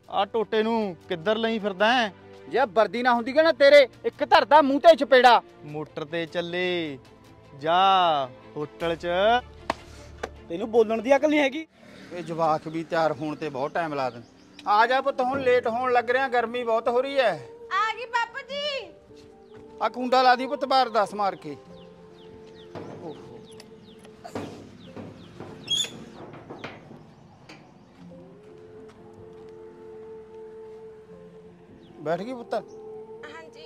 ਆ ਟੋਟੇ ਨੂੰ ਕਿੱਧਰ ਲਈ ਫਿਰਦਾ ਹੈ? ਜੇ ਵਰਦੀ ਨਾ ਹੁੰਦੀ ਨਾ ਤੇਰੇ ਇੱਕ ਧਰਦਾ ਮੂੰਹ ਤੇ ਚਪੇੜਾ। ਮੋਟਰ ਤੇ ਚੱਲੇ ਜਾ ਹੋਟਲ 'ਚ। ਤੈਨੂੰ ਬੋਲਣ ਦੀ ਅਕਲ ਨਹੀਂ ਹੈਗੀ। ਇਹ ਜਵਾਕ ਵੀ ਤਿਆਰ ਹੋਣ ਤੇ ਬਹੁਤ ਟਾਈਮ ਲਾ ਦੇ। ਆ ਜਾ ਪੁੱਤ, ਹੁਣ ਲੇਟ ਹੋਣ ਲੱਗ ਰਿਹਾ, ਗਰਮੀ ਬਹੁਤ ਹੋ ਰਹੀ ਹੈ। ਆ ਗਈ ਬਾਪੂ ਜੀ। ਆ ਕੁੰਡਾ ਲਾ ਦੀ ਪੁੱਤ ਬਾਹਰ, 10 ਮਾਰ ਕੇ। बैठ गई पुत्र? हाँ जी।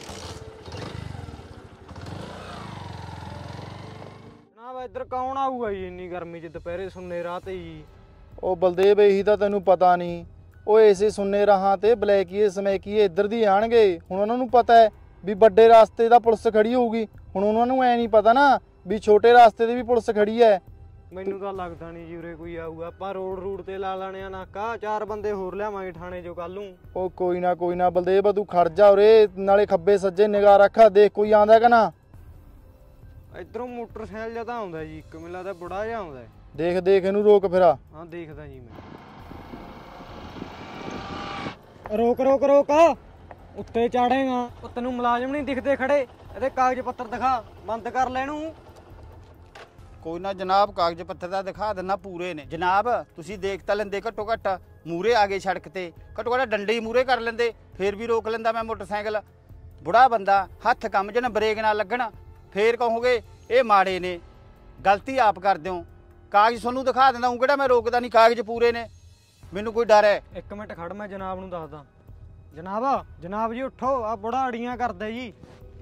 ना इधर कौन आऊगा जी इन्नी गर्मी च दोपहरे सुन्ने राह ते जी। ਉਹ ਬਲਦੇਵ ਇਹੀ ਤਾਂ ਤੈਨੂੰ ਪਤਾ ਨਹੀਂ। ਉਹ ਇਸੇ ਸੁੰਨੇ ਰਾਹਾਂ ਤੇ ਬਲੈਕੀਏ ਸਮੈਕੀਏ ਇੱਧਰ ਦੀ ਆਣਗੇ। ਹੁਣ ਉਹਨਾਂ ਨੂੰ ਪਤਾ ਹੈ ਵੀ ਵੱਡੇ ਰਾਸਤੇ ਦਾ ਪੁਲਿਸ ਖੜੀ ਹੋਊਗੀ। ਹੁਣ ਉਹਨਾਂ ਨੂੰ ਐ ਨਹੀਂ ਪਤਾ ਨਾ ਵੀ ਛੋਟੇ ਰਾਸਤੇ ਤੇ ਵੀ ਪੁਲਿਸ ਖੜੀ ਹੈ। ਮੈਨੂੰ ਤਾਂ ਲੱਗਦਾ ਨਹੀਂ ਜੀ ਉਰੇ ਕੋਈ ਆਊਗਾ। ਆਪਾਂ ਰੋਡ ਤੇ ਲਾ ਲੈਣੇ ਆ ਨਾਕਾ, 4 ਬੰਦੇ ਹੋਰ ਲਿਆਵਾਂਗੇ ਥਾਣੇ ਚੋਂ ਕੱਲ ਨੂੰ। ਉਹ ਕੋਈ ਨਾ ਬਲਦੇਵ, ਤੂੰ ਖੜ ਜਾ ਉਰੇ, ਨਾਲੇ ਖੱਬੇ ਸੱਜੇ ਨਿਗਾਹ ਰੱਖ, ਦੇਖ ਕੋਈ ਆਂਦਾ ਕਿ ਨਾ। ਇਧਰੋਂ ਮੋਟਰਸਾਈਕਲ ਜਿਹਾ ਤਾਂ ਆਉਂਦਾ ਜੀ, ਇੱਕ ਮੈਨੂੰ ਲੱਗਦਾ ਬੁੜਾ ਜਿਹਾ ਆਉਂਦਾ। ਦੇਖ ਇਹਨੂੰ ਰੋਕ ਫਿਰਾ। ਹਾਂ ਦੇਖਦਾ ਜੀ ਮੈਂ। ਰੋਕ ਉੱਤੇ ਚਾੜੇਗਾ। ਤੈਨੂੰ ਮੁਲਾਜ਼ਮ ਨਹੀਂ ਦਿਖਦੇ ਖੜੇ? ਇਹਦੇ ਕਾਗਜ਼ ਪੱਤਰ ਦਿਖਾ, ਬੰਦ ਕਰ ਲੈ ਇਹਨੂੰ। ਕੋਈ ਨਾ ਜਨਾਬ, ਕਾਗਜ਼ ਪੱਤਰ ਦਾ ਦਿਖਾ ਦਿੰਨਾ, ਪੂਰੇ ਨੇ ਜਨਾਬ। ਤੁਸੀਂ ਦੇਖ ਤਾਂ ਲੈਂਦੇ, ਘੱਟੋ ਘੱਟ ਮੂਰੇ ਆ ਗਏ ਸੜਕ ਤੇ, ਘੱਟੋ ਘੱਟ ਡੰਡੇ ਹੀ ਮੂਰੇ ਕਰ ਲੈਂਦੇ, ਫੇਰ ਵੀ ਰੋਕ ਲੈਂਦਾ ਮੈਂ ਮੋਟਰਸਾਈਕਲ। ਬੁੜਾ ਬੰਦਾ, ਹੱਥ ਕੰਮ ਜਨ, ਬ੍ਰੇਕ ਨਾ ਲੱਗਣ, ਫੇਰ ਕਹੋਗੇ ਇਹ ਮਾੜੇ ਨੇ। ਗਲਤੀ ਆਪ ਕਰਦੇ ਹੋ। ਕਾਗਜ਼ ਤੁਹਾਨੂੰ ਦਿਖਾ ਦਿੰਦਾ, ਕਿਹੜਾ ਮੈਂ ਰੋਕਦਾ ਨਹੀਂ, ਕਾਗਜ਼ ਪੂਰੇ ਨੇ, ਮੈਨੂੰ ਕੋਈ ਡਰ ਹੈ? ਇੱਕ ਮਿੰਟ ਖੜ, ਮੈਂ ਜਨਾਬ ਨੂੰ ਦੱਸਦਾ। ਜਨਾਬ ਜੀ ਉੱਠੋ, ਆ ਬੁੜਾ ਅੜੀਆਂ ਕਰਦਾ ਜੀ।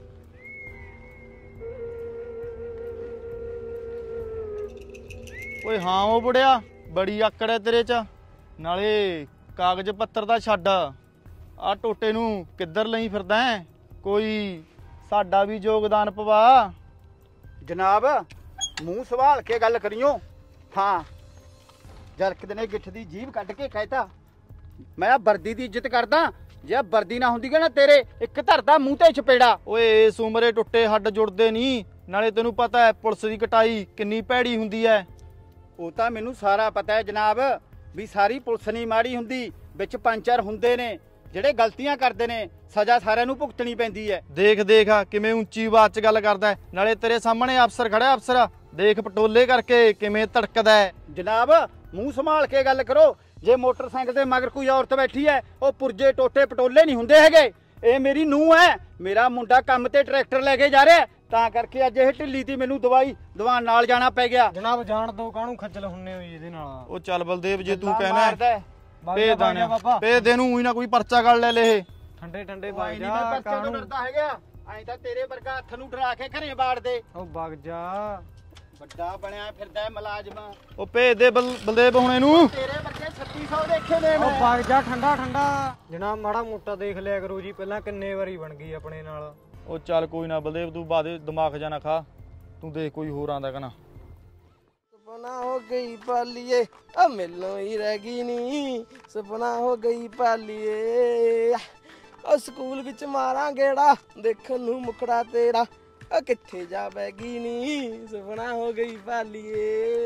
ਓਏ ਹਾਂ ਉਹ ਬੁੜਿਆ, ਬੜੀ ਆਕੜ ਹੈ ਤੇਰੇ 'ਚ। ਨਾਲੇ ਕਾਗਜ਼ ਪੱਤਰ ਦਾ ਛੱਡ, ਆ ਟੋਟੇ ਨੂੰ ਕਿੱਧਰ ਲਈ ਫਿਰਦਾ ਹੈ? ਕੋਈ ਸਾਡਾ ਵੀ ਯੋਗਦਾਨ ਪਵਾ। ਜਨਾਬ ਮੂੰਹ ਸੰਭਾਲ ਕੇ ਗੱਲ ਕਰਿਓ। ਹਾਂ ਜਰਕਦੇ ਨੇ ਗਿੱਠ ਦੀ ਜੀਭ ਕੱਢ ਕੇ ਕਹਿਤਾ, ਮੈਂ ਵਰਦੀ ਦੀ ਇੱਜ਼ਤ ਕਰਦਾ। ਜੇ ਵਰਦੀ ਨਾ ਹੁੰਦੀ ਨਾ ਤੇਰੇ ਇੱਕ ਧਰਦਾ ਮੂੰਹ ਤੇ ਚਪੇੜਾ। ਓਏ ਇਸ ਉਮਰੇ ਟੁੱਟੇ ਹੱਡ ਜੁੜਦੇ ਨਹੀਂ। ਨਾਲੇ ਤੈਨੂੰ ਪਤਾ ਹੈ ਪੁਲਿਸ ਦੀ ਕਟਾਈ ਕਿੰਨੀ ਭੈੜੀ ਹੁੰਦੀ ਹੈ। ਉਹ ਤਾਂ ਮੈਨੂੰ ਸਾਰਾ ਪਤਾ ਹੈ ਜਨਾਬ, ਵੀ ਸਾਰੀ ਪੁਲਿਸ ਨਹੀਂ ਮਾੜੀ ਹੁੰਦੀ, ਵਿੱਚ 5-4 ਹੁੰਦੇ ਨੇ ਜਿਹੜੇ ਗਲਤੀਆਂ ਕਰਦੇ ਨੇ, ਸਜ਼ਾ ਸਾਰਿਆਂ ਨੂੰ ਭੁਗਤਣੀ ਪੈਂਦੀ ਹੈ। ਦੇਖ ਕਿਵੇਂ ਉੱਚੀ ਆਵਾਜ਼ 'ਚ ਗੱਲ ਕਰਦਾ ਹੈ। ਨਾਲੇ ਤੇਰੇ ਸਾਹਮਣੇ ਅਫਸਰ ਖੜਾ, ਅਫਸਰ ਦੇਖ ਪਟੋਲੇ ਕਰਕੇ ਕਿਵੇਂ ਧੜਕਦਾ ਹੈ। ਜਨਾਬ ਮੂੰਹ ਸੰਭਾਲ ਕੇ ਗੱਲ ਕਰੋ। ਜੇ ਮੋਟਰਸਾਈਕਲ ਤੇ ਮਗਰ ਕੋਈ ਔਰਤ ਬੈਠੀ ਹੈ, ਉਹ ਪੁਰਜੇ ਟੋਟੇ ਪਟੋਲੇ ਨਹੀਂ ਹੁੰਦੇ ਹੈਗੇ। ਇਹ ਮੇਰੀ ਨੂੰਹ ਹੈ, ਮੇਰਾ ਮੁੰਡਾ ਕੰਮ ਤੇ ਟਰੈਕਟਰ ਲੈ ਕੇ ਜਾ ਰਿਹਾ, ਤਾਂ ਕਰਕੇ ਅੱਜ ਇਹ ਢਿੱਲੀ ਤੀ, ਮੈਨੂੰ ਦਵਾਈ ਨਾਲ ਜਾਣਾ ਪੈ ਗਿਆ। ਜਨਾਬ ਜਾਣ ਦੋ, ਕਾਹਨੂੰ ਖੱਜਲ ਹੁੰਨੇ ਹੋ ਇਹਦੇ ਨਾਲ? ਉਹ ਚੱਲ ਬਲਦੇਵ, ਜੇ ਤੂੰ ਕਹਿਣਾ ਬਾਬਾ ਪੇ ਦੇ ਨੂੰ ਨਾ ਕੋਈ ਪਰਚਾ ਕੱਢ ਲੈ ਲੈ। ਠੰਡੇ ਵਗ ਨਹੀਂ ਜਾ, ਮੈਂ ਪਰਚੇ ਤੋਂ ਕਾਹਨੂੰ ਡਰਦਾ ਹੈਗਾ? ਐਂ ਤਾਂ ਤੇਰੇ ਵਰਗਾ ਹੱਥ ਨੂੰ ਡਰਾ ਕੇ ਘਰੇ ਬਾੜ ਦੇ। ਉਹ ਵਗ ਜਾ, ਵੱਡਾ ਬਣਿਆ ਫਿਰਦਾ ਹੈ ਮੁਲਾਜ਼ਮ। ਉਹ ਭੇਜ ਦੇ ਬਲਦੇਵ ਹੁਣ ਇਹਨੂੰ। ਤੇਰੇ ਵਰਗੇ 3600 ਦੇਖੇ ਨੇ ਉਹ ਮੈਂ। ਵਗ ਜਾ, ਠੰਡਾ ਜਨਾਬ ਮਾੜਾ ਮੋਟਾ ਦੇਖ ਲਿਆ ਕਰੋ ਜੀ, ਪਹਿਲਾਂ ਕਿੰਨੇ ਵਾਰੀ ਬਣ ਗਈ ਆਪਣੇ ਨਾਲ। ਉਹ ਚੱਲ ਕੋਈ ਨਾ ਬਲਦੇਵ, ਤੂੰ ਬਾਦੇ ਦਿਮਾਗ ਜਾ ਨਾ ਖਾ, ਤੂੰ ਦੇਖ ਕੋਈ ਹੋਰ ਆਂਦਾ ਕਿ ਨਾ। सपना हो गई पालिए, अब मिलो ही रह गई नी। सपना हो गई पालिए, और स्कूल विच मारा गेड़ा, देखन नू मुखड़ा तेरा, किथे जा बैगी नी। सपना हो गई पालिए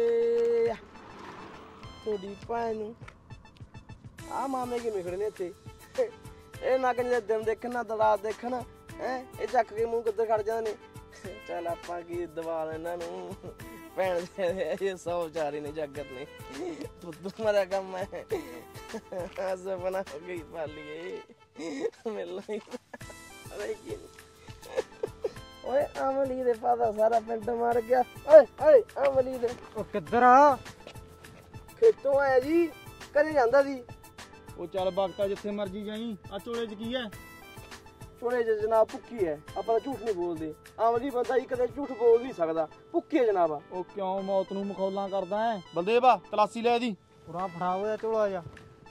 थोड़ी भैन आ मामे की मिखड़े ने इत्थे। ਇਹ ਨਾ ਕੰਜੇ ਦਿਨ ਦੇਖਣ ਨਾ ਦਰਾਤ ਦੇਖਣ ਹੈ, ਇਹ ਚੱਕ ਕੇ ਮੂੰਹ ਕਿੱਧਰ ਖੜ ਜਾਂਦੇ ਨੇ। ਚੱਲ ਆਪਾਂ ਕੀ ਦਵਾ ਇਹਨਾਂ ਨੂੰ, ਭੈਣ ਦੇ ਇਹ 100 ਵਿਚਾਰੇ ਨੇ ਜਾਗਰ ਨੇ, ਪੁੱਤੂ ਮਾਰਾ ਕੰਮ ਹੈ। ਸਪਨਾ ਹੋ ਗਈ ਪਾਲੀਏ, ਮਿਲ ਲਈ ਓਏ ਅਮਲੀ ਦੇ ਪਾਦਾ ਸਾਰਾ ਪਿੰਡ ਮਰ ਗਿਆ। ਓਏ ਅਮਲੀ ਦੇ ਉਹ ਕਿੱਧਰ ਆ? ਖੇਤੋਂ ਆਇਆ ਜੀ, ਘਰੇ ਜਾਂਦਾ ਸੀ। ਉਹ ਚੱਲ ਬਗਤਾ ਜਿੱਥੇ ਮਰਜੀ ਜਾਈ। ਆ ਚੋਲੇ 'ਚ ਕੀ ਹੈ? ਚੋਲੇ 'ਚ ਜਨਾਬ ਭੁੱਕੀ ਹੈ, ਆਪਾਂ ਤਾਂ ਝੂਠ ਨਹੀਂ ਬੋਲਦੇ। ਆਮਲੀ ਬੰਦਾ ਹੀ ਕਦੇ ਝੂਠ ਬੋਲ ਨਹੀਂ ਸਕਦਾ, ਭੁੱਕੀ ਹੈ ਜਨਾਬ। ਉਹ ਕਿਉਂ ਮੌਤ ਨੂੰ ਮਖੌਲਾਂ ਕਰਦਾ ਹੈ? ਬਲਦੇਵ ਆ ਤਲਾਸੀ ਲੈ ਇਹਦੀ। ਪੂਰਾ ਫੜਾ ਹੋਇਆ ਝੋਲਾ ਜਾ।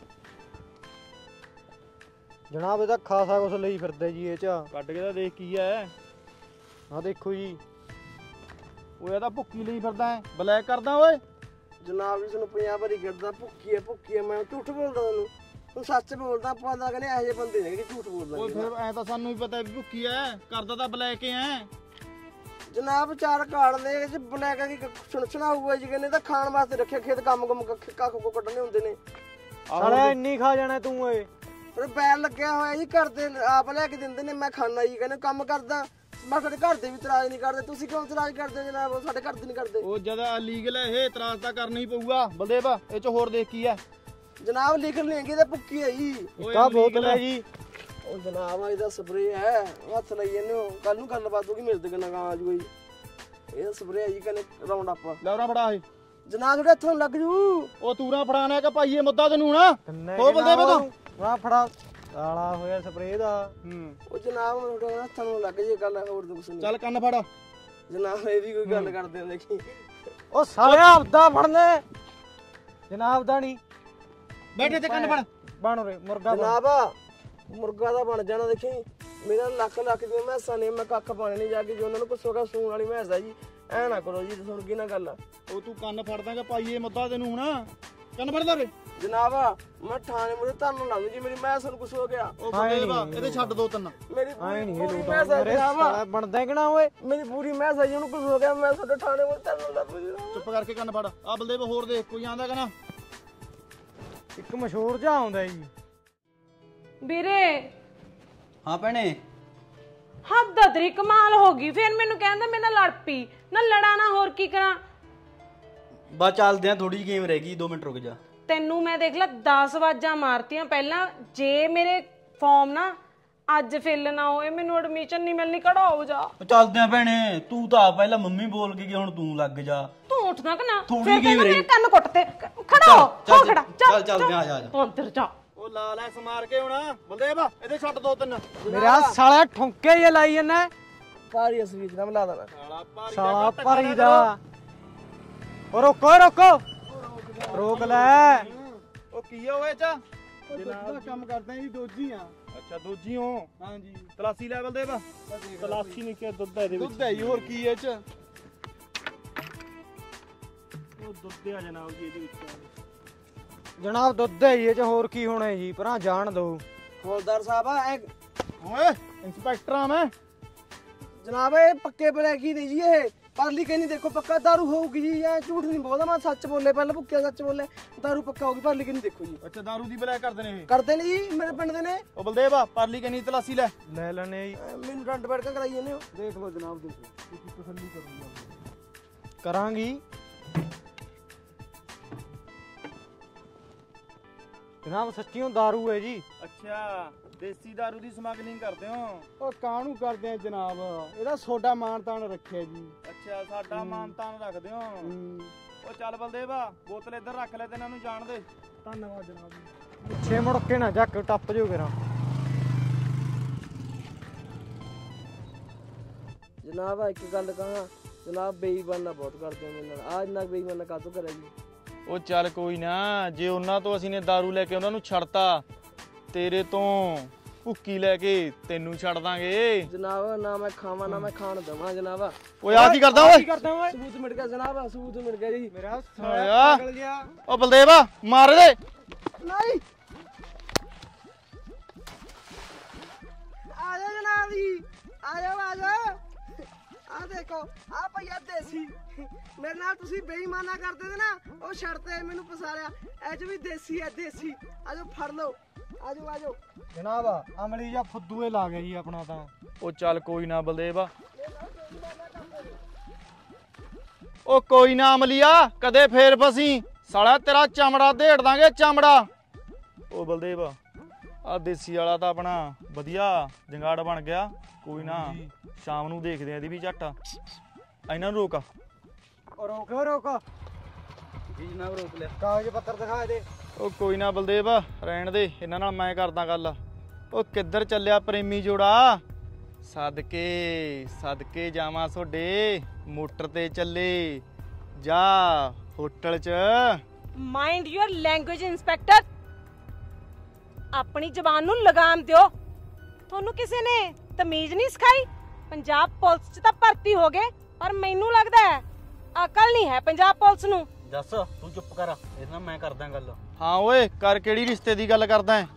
ਜਨਾਬ ਇਹਦਾ ਖਾਸਾ ਕੁਛ ਲਈ ਫਿਰਦੇ ਜੀ ਇਹ 'ਚ। ਕੱਢ ਕੇ ਤਾਂ ਦੇਖ ਕੀ ਹੈ। ਆਹ ਦੇਖੋ ਜੀ। ਉਹ ਇਹਦਾ ਭੁੱਕੀ ਲਈ ਫਿਰਦਾ ਹੈ, ਬਲੈਕ ਕਰਦਾ ਓਏ। ਜਨਾਬ ਜੀ ਤੁਹਾਨੂੰ 50 ਵਾਰੀ ਗਿਰਦਾ, ਭੁੱਕੀ ਹੈ, ਮੈਂ ਝੂਠ ਬੋਲਦਾ ਤੁਹਾਨੂੰ? ਤੂੰ ਸੱਚ ਬੋਲਦਾ, ਆਪਾਂ ਤਾਂ ਕਹਿੰਦੇ ਇਹੋ ਜਿਹੇ ਬੰਦੇ ਨੇ ਕਿ ਝੂਠ ਬੋਲਦਾ। ਓਏ ਫਿਰ ਐ ਤਾਂ ਸਾਨੂੰ ਵੀ ਪਤਾ ਵੀ ਭੁੱਕੀ ਐ, ਕਰਦਾ ਤਾਂ ਬਲੈਕ ਐ ਜਨਾਬ। 4 ਕਾਰਡ ਨੇ ਚ ਬਲੈਕ ਕੀ ਸੁਣਨਾ ਹੋਊਗਾ ਜੀ, ਕਹਿੰਦੇ ਤਾਂ ਖਾਣ ਵਾਸਤੇ ਰੱਖਿਆ, ਖੇਤ ਕੰਮ ਕੱਖ ਕੋ ਕੱਢਣੇ ਹੁੰਦੇ ਨੇ। ਸਾਲਿਆ ਇੰਨੀ ਖਾ ਜਾਣਾ ਤੂੰ ਓਏ। ਪਰ ਬੈਲ ਲੱਗਿਆ ਹੋਇਆ ਜੀ, ਘਰ ਦੇ ਆਪ ਲੈ ਕੇ ਦਿੰਦੇ ਨੇ, ਮੈਂ ਖਾਣਾ ਜੀ, ਕਹਿੰਦੇ ਕੰਮ ਕਰਦਾ। ਮੈਂ ਸਾਡੇ ਘਰ ਦੇ ਵੀ ਇਤਰਾਜ਼ ਨਹੀਂ ਕਰਦੇ, ਤੁਸੀਂ ਕਿਉਂ ਇਤਰਾਜ਼ ਕਰਦੇ ਹੋ ਜਨਾਬ? ਸਾਡੇ ਘਰ ਦੇ ਨਹੀਂ ਕਰਦੇ। ਉਹ ਜਦਾ ਲੀਗਲ ਹੈ ਇਹ, ਇਤਰਾਜ਼ ਤਾਂ ਕਰਨਾ ਹੀ ਪਊਗਾ। ਬਲਦੇਵ ਇਹ ਚ ਹੋਰ ਦੇਖ ਕੀ ਹੈ? ਜਨਾਬ ਲਿਖ ਲੈਂਗੇ ਤੇ ਭੁੱਕੀ ਹੈ ਜੀ। ਕਾ ਬੋਤਲ ਹੈ ਜੀ? ਉਹ ਜਨਾਬ ਇਹਦਾ ਸਪਰੇਅ ਹੈ, ਹੱਥ ਲਈ ਇਹਨੂੰ, ਕੱਲ ਨੂੰ ਗੱਲਬਾਤ ਹੋਗੀ ਮੇਰੇ ਤੇ ਕਿੰਨਾ ਕਾਂ ਆ ਜੂਗਾ ਜੀ। ਇਹ ਸਪਰੇਅ ਹੈ ਜੀ, ਕਹਿੰਦੇ ਰਾਉਂਡ ਅਪ। ਲੈਵਰਾ ਫੜਾ ਇਹ। ਜਨਾਬ ਤੁਹਾਡੇ ਹੱਥੋਂ ਲੱਗ ਜੂ। ਉਹ ਤੂਰਾ ਫੜਾਣਾ ਕਿ ਭਾਈਏ ਮੁੱਦਾ ਤੈਨੂੰ ਨਾ ਹੋ ਬਲਦੇਵ ਤੂੰ ਵਾਹ ਫੜਾ ਕਾਲਾ ਹੋਇਆ ਸਪਰੇਅ ਦਾ। ਉਹ ਜਨਾਬ ਤੁਹਾਡੇ ਹੱਥਾਂ ਨੂੰ ਲੱਗ ਜੇ, ਗੱਲ ਹੋਰ ਤਾਂ ਕੁਛ ਨਹੀਂ। ਚੱਲ ਕੰਨ ਫੜ। ਜਨਾਬ ਇਹ ਵੀ ਕੋਈ ਗੱਲ ਕਰਦੇ ਹੋ ਦੇਖੀ। ਉਹ ਸਾਲਿਆ ਆਪਦਾ ਫੜਨੇ ਜਨਾਬ ਦਾ ਨਹੀਂ। ਬੈਠੇ ਤੇ ਕੰਨ ਫੜ। ਬਣ ਉਰੇ ਮੁਰਗਾ ਬਣ। ਜਨਾਬ ਮੁਰਗਾ ਦਾ ਬਣ ਜਾਣਾ ਦੇਖੀ। ਮੇਰਾ ਲੱਖ ਦੀਆਂ ਮੈਸਾਂ ਨੇ, ਮੈਂ ਕੱਖ ਪਾਣੇ ਨਹੀਂ ਜਾ ਕੇ, ਜੇ ਉਹਨਾਂ ਨੂੰ ਕੁਛ ਹੋਗਾ ਸੂਣ ਵਾਲੀ ਮੈਸ ਆ ਜੀ। ਐ ਨਾ ਕਰੋ ਜੀ, ਸੁਣ ਗਈ ਨਾ ਗੱਲ। ਉਹ ਤੂੰ ਕੰਨ ਫੜ ਦਾਂਗਾ ਭਾਈਏ ਮੁੱਦਾ ਤੈਨੂੰ ਹੁਣ। ਕੰਨ ਫੜਦਾ ਰੇ। ਜਨਾਬ ਮੈਂ ਥਾਣੇ ਮੁਰੇ ਤੁਹਾਨੂੰ ਲਾ ਦੂੰ ਜੀ, ਮੇਰੀ ਮੈਸ ਨੂੰ ਕੁਛ ਹੋ ਗਿਆ। ਉਹ ਬਲਦੇਵ ਇਹਦੇ ਛੱਡ ਦੋ ਤਿੰਨ। ਮੇਰੀ ਆਏ ਨਹੀਂ ਪੂਰੀ ਇਹ ਮੈਸ ਆ ਮੇਰੇ ਜਨਾਬ, ਸਾਲਾ ਬਣਦਾ ਕਿ ਨਾ ਓਏ। ਮੇਰੀ ਪੂਰੀ ਮੈਸ ਆ ਜੀ, ਉਹਨੂੰ ਕੁਛ ਹੋ ਗਿਆ, ਮੈਂ ਤੁਹਾਡੇ ਥਾਣੇ ਮੁਰੇ ਤੁਹਾਨੂੰ ਲਾ ਦੂੰ ਜੀ। ਚੁੱਪ ਕਰਕੇ ਕੰਨ ਫੜ। ਆ ਬਲਦੇਵ ਹੋਰ ਦੇਖ ਕੋਈ ਆਂਦਾ ਕਿ ਨਾ। ਇੱਕ ਮਸ਼ਹੂਰ ਜਿਹਾ ਆਉਂਦਾ ਜੀ। ਵੀਰੇ ਹਾਂ ਭੈਣੇ, ਹੱਦ ਤੇਰੀ ਕਮਾਲ ਹੋ ਗਈ। ਫਿਰ ਮੈਨੂੰ ਕਹਿੰਦਾ ਮੇਰੇ ਨਾਲ ਲੜ ਪਈ ਨਾ, ਲੜਾ ਨਾ ਹੋਰ ਕੀ ਕਰਾਂ। ਬਸ ਚੱਲਦੇ ਆ, ਥੋੜੀ ਜਿਹੀ ਗੇਮ ਰਹਿ ਗਈ, 2 ਮਿੰਟ ਰੁਕ ਜਾ। ਤੈਨੂੰ ਮੈਂ ਦੇਖ ਲਾ 10 ਵਾਜਾਂ ਮਾਰਤੀਆਂ ਪਹਿਲਾਂ। ਜੇ ਮੇਰੇ ਫਾਰਮ ਨਾ ਅੱਜ ਫਿਲ ਨਾ ਹੋਏ, ਮੈਨੂੰ ਐਡਮਿਸ਼ਨ ਨਹੀਂ ਮਿਲਣੀ। ਖੜਾ ਹੋ ਜਾ। ਚੱਲਦੇ ਆ ਭੈਣੇ, ਤੂੰ ਤਾਂ ਪਹਿਲਾਂ ਮੰਮੀ ਬੋਲ ਕੇ ਗਈ, ਹੁਣ ਤੂੰ ਲੱਗ ਜਾ। ਤੂੰ ਉੱਠਦਾ ਕਿ ਨਾ? ਥੋੜ੍ਹੀ ਫਿਰ ਜਿਹੀ ਤੈਨੂੰ ਰਹੀ। ਮੇਰੇ ਕੰਨ ਕੁੱਟ ਤੇ ਖੜਾ ਹੋ। ਹੋ ਖੜਾ। ਚੱਲ ਚੱਲਦੇ ਆ, ਆ ਜਾ। ਅੰਦਰ ਜਾ। ਉਹ ਲਾ ਲੈ ਸਮਾਰ ਕੇ ਹੁਣ। ਬਲਦੇਵ ਇਹਦੇ ਛੱਡ ਦੋ ਤਿੰਨ। ਮੇਰਾ ਸਾਲਿਆ ਠੁੰਕੇ ਜੇ ਲਾਈ ਜੰਨਾ। ਪਾਰੀ ਅਸਲੀ ਜਨਾਬ ਲਾ ਦੇਣਾ। ਸਾਲਾ ਭਰੀ ਦਾ। ਉਹ ਰੋਕੋ ਰੋਕੋ ਰੋਕ ਲੈ। ਉਹ ਕੀ ਆ ਓਏ ਚਾ? ਜਨਾਬ ਦਾ ਕੰਮ ਕਰਦਾ ਜੀ, ਦੋਜੀ ਆ। ਅੱਛਾ ਦੋਜੀ ਹੋ? ਹਾਂਜੀ। ਤਲਾਸੀ ਲੈਵਲ ਦੇ ਵਾ। ਤਲਾਸੀ ਨਹੀਂ ਕਿ ਦੁੱਧ ਹੈ ਇਹਦੇ ਵਿੱਚ। ਦੁੱਧ ਹੈ ਜੀ, ਹੋਰ ਕੀ ਹੈ ਚ? ਉਹ ਦੁੱਧ ਆ ਜਨਾਬ ਜੀ ਇਹਦੇ ਵਿੱਚ। ਜਨਾਬ ਦੁੱਧ ਹੈ ਜੀ ਇਹ ਚ, ਹੋਰ ਕੀ ਹੋਣਾ ਜੀ? ਭਰਾ ਜਾਣ ਦੋ। ਹੌਲਦਾਰ ਸਾਹਿਬ ਆ ਓਏ ਇੰਸਪੈਕਟਰ ਆ ਮੈਂ। ਜਨਾਬ ਇਹ ਪੱਕੇ ਬਲੈਕੀ ਨਹੀਂ ਜੀ, ਇਹ ਪਰਲੀ ਕਹਿੰਦੀ ਦੇਖੋ ਪੱਕਾ ਦਾਰੂ ਹੋਊਗੀ ਜੀ। ਐ ਝੂਠ ਨਹੀਂ ਬੋਲਦਾ, ਮੈਂ ਸੱਚ ਬੋਲੇ, ਪਹਿਲਾਂ ਭੁੱਕਿਆ ਸੱਚ ਬੋਲੇ। ਦਾਰੂ ਪੱਕਾ ਹੋਊਗੀ, ਪਰਲੀ ਕਹਿੰਦੀ ਦੇਖੋ ਜੀ। ਅੱਛਾ ਦਾਰੂ ਦੀ ਬਲੈਕ ਕਰਦੇ ਨੇ ਇਹ? ਕਰਦੇ ਨੇ ਜੀ, ਮੇਰੇ ਪਿੰਡ ਦੇ ਨੇ। ਉਹ ਬਲਦੇਵ ਆ ਪਰਲੀ ਕਿੰਨੀ ਤਲਾਸੀ ਲੈ। ਲੈ ਲੈਣੇ ਜੀ। ਮੈਨੂੰ ਡੰਡ ਬੈਠ ਕੇ ਕਰਾਈ ਜਾਂਦੇ ਹੋ। ਦੇਖ ਲਓ ਜਨਾਬ, ਦੇਖੋ ਤੁਸੀਂ ਤਸੱਲੀ ਕਰੋ। ਕਰਾਂਗੀ ਜਨਾਬ, ਸੱਚੀਓ ਦਾਰੂ ਹੈ ਜੀ। ਅੱਛਾ ਦੇਸੀ ਦਾਰੂ ਦੀ ਸਮਗਲਿੰਗ ਕਰਦੇ ਹੋ? ਉਹ ਕਾਹਨੂੰ ਕਰਦੇ ਆ ਜਨਾਬ, ਇਹਦਾ ਸੋਡਾ ਮਾਨਤਾਨ ਰੱਖਿਆ ਜੀ। ਅੱਛਾ ਸਾਡਾ ਮਾਨਤਾਨ ਰੱਖਦੇ ਹੋ। ਉਹ ਚੱਲ ਬਲਦੇਵ ਬੋਤਲ ਇੱਧਰ ਰੱਖ ਲੈ ਤੇ ਇਹਨਾਂ ਨੂੰ ਜਾਣ ਦੇ। ਧੰਨਵਾਦ ਜਨਾਬ ਜੀ। ਪਿੱਛੇ ਮੁੜ ਕੇ ਨਾ ਜੱਕ ਟੱਪ ਜੋ ਕਰਾਂ। ਜਨਾਬ ਇੱਕ ਗੱਲ ਕਹਾਂ, ਜਨਾਬ ਬੇਈਮਾਨਾ ਬਹੁਤ ਕਰਦੇ ਹੋ ਮੇਰੇ ਨਾਲ। ਆ ਇੰਨਾ ਬੇਈਮਾਨਾ ਕਾਹਤੋਂ ਕਰਿਆ ਜੀ? ਉਹ ਚੱਲ ਕੋਈ ਨਾ, ਜੇ ਉਹਨਾਂ ਤੋਂ ਅਸੀਂ ਨੇ ਦਾਰੂ ਲੈ ਕੇ ਉਹਨਾਂ ਨੂੰ ਛੱਡਤਾ, ਤੇਰੇ ਤੋਂ ਭੁੱਕੀ ਲੈ ਕੇ ਤੈਨੂੰ ਛੱਡ ਦਾਂਗੇ। ਜਨਾਬ ਨਾ ਮੈਂ ਖਾਵਾਂ ਨਾ ਮੈਂ ਖਾਣ ਦਵਾਂ ਜਨਾਬ। ਓਏ ਆ ਕੀ ਕਰਦਾ ਓਏ? ਸਬੂਤ ਮਿਲ ਗਿਆ ਜਨਾਬ, ਸਬੂਤ ਮਿਲ ਗਿਆ ਜੀ। ਮੇਰਾ ਸਾਲਿਆ ਨਿਕਲ ਗਿਆ। ਉਹ ਬਲਦੇਵ ਮਾਰ ਦੇ। ਨਹੀਂ ਆ ਜਾ ਜਨਾਬ ਜੀ, ਆ ਜਾ ਆ ਜਾ। ਆ ਦੇਖੋ ਆ ਭਈਆ ਦੇਸੀ, ਮੇਰੇ ਨਾਲ ਤੁਸੀਂ ਬੇਈਮਾਨਾ ਕਰਦੇ ਤੇ ਨਾ, ਉਹ ਛੱਡਤੇ ਮੈਨੂੰ ਪਸਾਰਿਆ। ਇਹ ਚ ਵੀ ਦੇਸੀ ਹੈ, ਦੇਸੀ। ਆਜੋ ਫੜ ਲਓ, ਆਜੋ ਆਜੋ। ਜਨਾਬ ਅਮਲੀ ਜਾਂ ਫੁੱਦੂਏ ਲਾ ਗਿਆ ਜੀ ਆਪਣਾ ਤਾਂ। ਉਹ ਚੱਲ ਕੋਈ ਨਾ ਬਲਦੇਵ, ਉਹ ਕੋਈ ਨਾ ਅਮਲੀਆ, ਕਦੇ ਫੇਰ ਫਸੀ ਸਾਲਾ, ਤੇਰਾ ਚਮੜਾ ਢੇੜ ਦਾਂਗੇ ਚਮੜਾ। ਉਹ ਬਲਦੇਵ ਆ ਦੇਸੀ ਵਾਲਾ ਤਾਂ ਆਪਣਾ ਵਧੀਆ ਜੰਗਾੜ ਬਣ ਗਿਆ। ਕੋਈ ਨਾ ਸ਼ਾਮ ਨੂੰ ਦੇਖਦੇ ਆ ਇਹਦੀ ਵੀ ਝੱਟ। ਇਹਨਾਂ ਨੂੰ ਰੋਕ। ਰੋਕ ਰੋਕ ਜੀ ਜਨਾਬ ਰੋਕ ਲਿਆ। ਕਾਗਜ਼ ਪੱਤਰ ਦਿਖਾ ਦੇ। ਉਹ ਕੋਈ ਨਾ ਬਲਦੇਵ ਰਹਿਣ ਦੇ, ਇਹਨਾਂ ਨਾਲ ਮੈਂ ਕਰਦਾ ਗੱਲ। ਉਹ ਕਿੱਧਰ ਚੱਲਿਆ ਪ੍ਰੇਮੀ ਜੋੜਾ? ਸਦਕੇ ਸਦਕੇ ਜਾਵਾਂ ਤੁਹਾਡੇ, ਮੋਟਰ ਤੇ ਚੱਲੇ ਜਾ ਹੋਟਲ 'ਚ। Mind your language inspector. ਆਪਣੀ ਜ਼ਬਾਨ ਨੂੰ ਲਗਾਮ ਦਿਓ। ਤੁਹਾਨੂੰ ਕਿਸੇ ਨੇ ਤਮੀਜ਼ ਨਹੀਂ ਸਿਖਾਈ? ਪੰਜਾਬ ਪੁਲਿਸ 'ਚ ਤਾਂ ਭਰਤੀ ਹੋ ਗਏ, ਪਰ ਮੈਨੂੰ ਲੱਗਦਾ ਹੈ ਅਕਲ ਨਹੀਂ ਹੈ ਪੰਜਾਬ ਪੁਲਿਸ ਨੂੰ। ਦੱਸ ਤੂੰ ਚੁੱਪ ਕਰ, ਇਹਦੇ ਨਾਲ ਮੈਂ ਕਰਦਾ ਗੱਲ। ਹਾਂ ਓਏ ਕਰ, ਕਿਹੜੀ ਰਿਸ਼ਤੇ ਦੀ ਗੱਲ ਕਰਦਾ ਹੈ?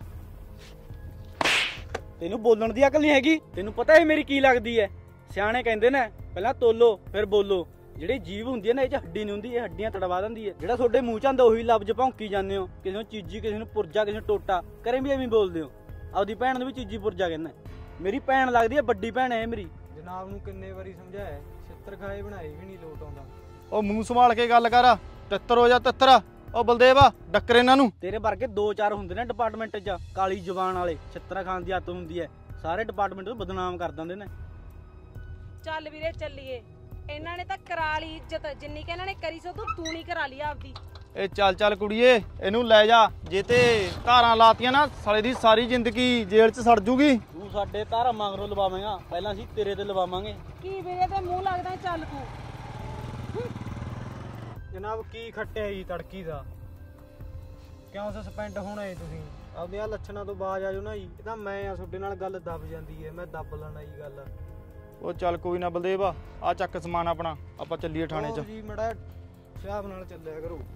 ਤੈਨੂੰ ਬੋਲਣ ਦੀ ਅਕਲ ਨਹੀਂ ਹੈਗੀ? ਤੈਨੂੰ ਪਤਾ ਹੈ ਮੇਰੀ ਕੀ ਲੱਗਦੀ ਹੈ? ਸਿਆਣੇ ਕਹਿੰਦੇ ਨੇ ਪਹਿਲਾਂ ਤੋਲੋ ਫਿਰ ਬੋਲੋ। ਜਿਹੜੀ ਜੀਭ ਹੁੰਦੀ ਹੈ ਨਾ ਇਹ ਚ ਹੱਡੀ ਨਹੀਂ ਹੁੰਦੀ, ਇਹ ਹੱਡੀਆਂ ਤੜਵਾ ਦਿੰਦੀ ਹੈ। ਜਿਹੜਾ ਤੁਹਾਡੇ ਮੂੰਹ ਚ ਆਂਦਾ ਉਹੀ ਲਫ਼ਜ਼ ਭੌਂਕੀ ਜਾਂਦੇ ਹੋ, ਕਿਸੇ ਨੂੰ ਚੀਜੀ, ਕਿਸੇ ਨੂੰ ਪੁਰਜਾ, ਕਿਸੇ ਨੂੰ ਟੋਟਾ, ਕਰੇ ਵੀ ਐਵੇਂ ਬੋਲਦੇ ਹੋ। ਆਪਦੀ ਭੈਣ ਨੂੰ ਵੀ ਚੀਜੀ ਪੁਰਜਾ ਕਹਿੰਦਾ। ਮੇਰੀ ਭੈਣ ਲੱਗਦੀ ਹੈ, ਵੱਡੀ ਭੈਣ ਹੈ ਮੇਰੀ। ਜਨਾਬ ਨੂੰ ਕਿੰਨੇ ਵਾਰੀ ਸਮਝਾਇਆ, ਛਿੱਤਰ ਖਾਏ ਬਣਾਏ ਵੀ ਨਹੀਂ ਲੋਟ ਆਉਂਦਾ। ਉਹ ਮੂੰਹ ਸੰਭਾਲ ਕੇ ਗੱਲ ਕਰ, ਤਿੱਤਰ ਹੋ ਜਾ ਤਿੱਤਰ। ਉਹ ਬਲਦੇਵ ਡੱਕਰ ਇਹਨਾਂ ਨੂੰ। ਤੇਰੇ ਵਰਗੇ 2-4 ਹੁੰਦੇ ਨੇ ਡਿਪਾਰਟਮੈਂਟ 'ਚ ਕਾਲੀ ਜ਼ੁਬਾਨ ਵਾਲੇ, ਛਿੱਤਰਾ ਖਾਣ ਦੀ ਆਦਤ ਹੁੰਦੀ ਹੈ, ਸਾਰੇ ਡਿਪਾਰਟਮੈਂਟ ਨੂੰ ਬਦਨਾਮ ਕਰ ਦਿੰਦੇ ਨੇ। ਚੱਲ ਵੀਰੇ ਚੱਲੀਏ, ਇਹਨਾਂ ਨੇ ਤਾਂ ਕਰਾ ਲਈ ਇੱਜ਼ਤ, ਜਿੰਨੀ ਕਿ ਇਹਨਾਂ ਨੇ ਕਰੀ ਸੋ ਤੂੰ ਨਹੀਂ ਕਰਾ ਲਈ ਆਪਦੀ। ਇਹ ਚੱਲ ਕੁੜੀਏ, ਇਹਨੂੰ ਲੈ ਜਾ। ਜੇ ਤੇ ਧਾਰਾਂ ਲਾਤੀਆਂ ਨਾ ਸਾਲੇ ਦੀ ਸਾਰੀ ਜ਼ਿੰਦਗੀ ਜੇਲ੍ਹ 'ਚ ਸੜ ਜੂਗੀ। ਤੂੰ ਸਾਡੇ ਧਾਰਾ ਮਗਰੋਂ ਲਵਾਵੇਂਗਾ, ਪਹਿਲਾਂ ਅਸੀਂ ਤੇਰੇ ਤੇ ਲਵਾਵਾਂਗੇ। ਕੀ ਵੀਰੇ ਤੇ ਮੂੰਹ ਲੱਗਦਾ, ਚੱਲ ਤੂੰ। ਜਨਾਬ ਕੀ ਖੱਟਿਆ ਜੀ ਤੜਕੀ ਦਾ, ਕਿਉਂ ਸਸਪੈਂਡ ਹੋਣਾ ਏ ਤੁਸੀਂ? ਆਪਦੇ ਆ ਲੱਛਣਾਂ ਤੋਂ ਬਾਜ ਆ ਜਾਓ ਨਾ ਜੀ। ਇਹ ਤਾਂ ਮੈਂ ਆ ਤੁਹਾਡੇ ਨਾਲ ਗੱਲ ਦੱਬ ਜਾਂਦੀ ਹੈ, ਮੈਂ ਦੱਬ ਲੈਣਾ ਜੀ ਗੱਲ। ਉਹ ਚੱਲ ਕੋਈ ਨਾ ਬਲਦੇਵ, ਆ ਚੱਕ ਸਮਾਨ ਆਪਣਾ, ਆਪਾਂ ਚੱਲੀਏ ਥਾਣੇ 'ਚ। ਜੀ ਮੜਾ ਹਿਸਾਬ ਨਾਲ ਚੱਲਿਆ ਕਰੋ।